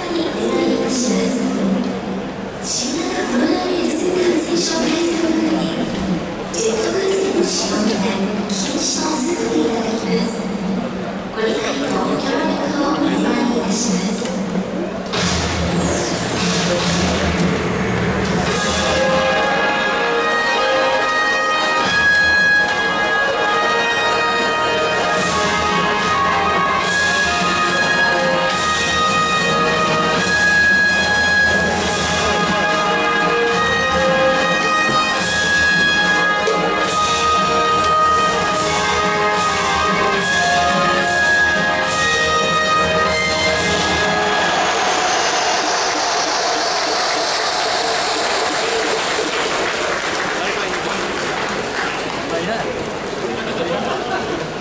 にお願いいたします。新型コロナウイルス感染症対策のため、ジェット風船の使用が禁止とさせていただきます。ご理解とご協力をお願いいたします。 いない。